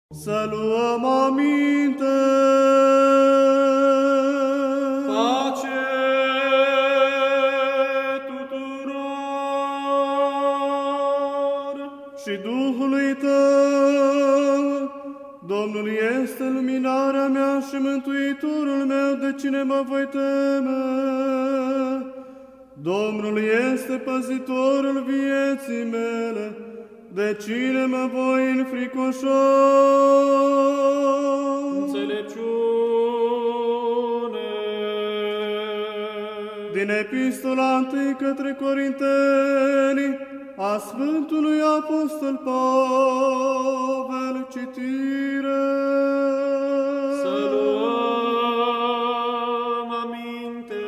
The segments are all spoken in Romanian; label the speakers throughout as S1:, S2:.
S1: Să luăm aminte.
S2: Pace tuturor
S1: Și Duhului tău. Domnul este luminarea mea și mântuitorul meu, de cine mă voi teme? Domnul este păzitorul vieții mele, de cine mă voi înfricoșa?
S2: înțelepciune.
S1: Din Epistola 1 către Corinteni, a Sfântului Apostol Pavel, citire.
S2: Să luăm aminte.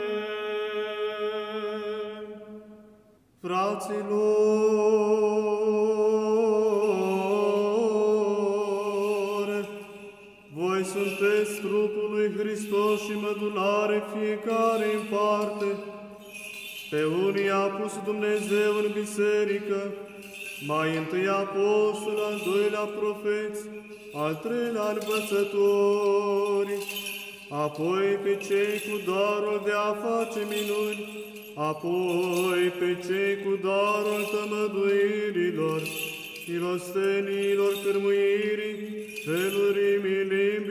S1: Fraților, voi sunteți trupul lui Hristos și mădulare fiecare în parte. Pe unii a pus Dumnezeu în biserică, mai întâi apostol, al doilea profeți, al treilea învățători, apoi pe cei cu darul de a face minuni, apoi pe cei cu darul tămăduirilor, milostenilor, cârmuirii, felurimii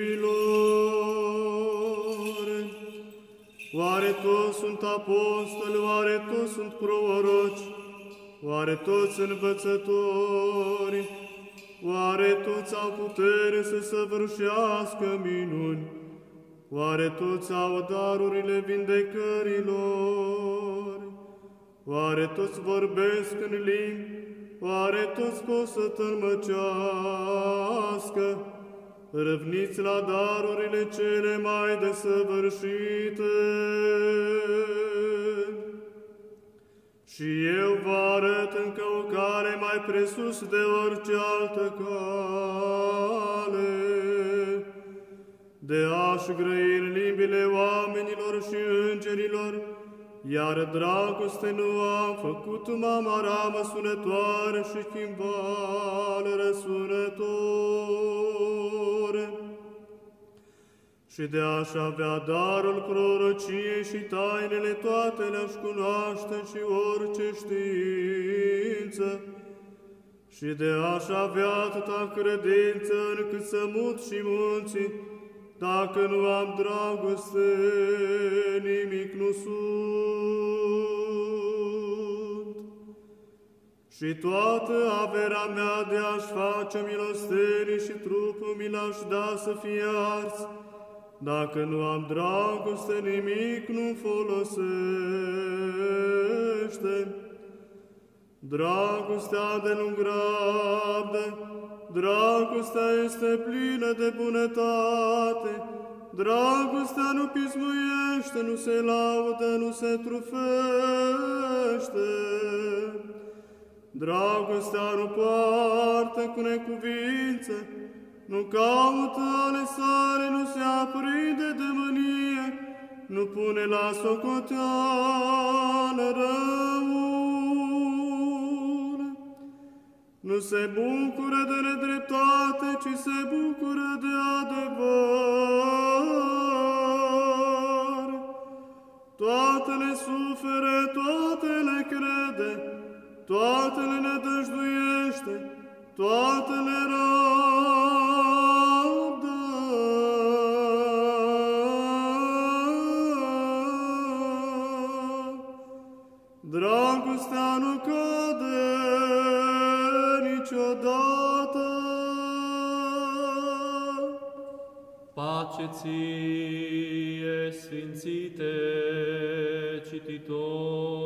S1: limbilor. Oare toți sunt apostoli, oare toți sunt proroci, oare toți învățători, oare toți au putere să săvârșească minuni, oare toți au darurile vindecărilor, oare toți vorbesc în limbi, oare toți pot să tălmăcească? Râvniți la darurile cele mai desăvârșite. Și eu vă arăt încă o cale mai presus de orice altă cale, de a-și grăi în limbile oamenilor și îngerilor, iar dragoste nu am făcut mamaramă sunătoare și chimbal răsunător, și de a-și avea darul prorociei și tainele toate le-aș cunoaște și orice știință, și de a-și avea atâta credință încât să mut și munții, dacă nu am dragoste, nimic nu sunt. Și toată averea mea de a-și face milostenii și trupul mi l-aș da să fie ars, dacă nu am dragoste, nimic nu folosește. Dragostea de nu grabdă, dragostea este plină de bunătate, dragostea nu pismuiește, nu se laudă, nu se trufește. Dragostea nu poartă cu necuvință, nu caută ale sale, nu se aprinde de mânie, nu pune la socoteală răul, nu se bucură de nedreptate, ci se bucură de adevăr. Toate le suferă, toate le crede, toate le nădăjduiește, toate le rabdă. Dragostea nu cade niciodată.
S2: Pace ție, Sfințite cititor.